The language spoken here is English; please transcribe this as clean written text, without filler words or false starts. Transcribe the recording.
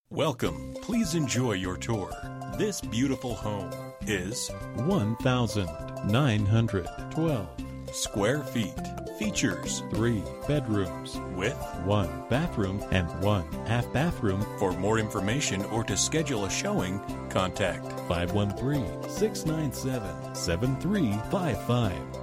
Welcome. Please enjoy your tour. This beautiful home is 1,912 square feet. Features 3 bedrooms with 1 bathroom and 1 half bathroom. For more information or to schedule a showing, contact 513-697-7355.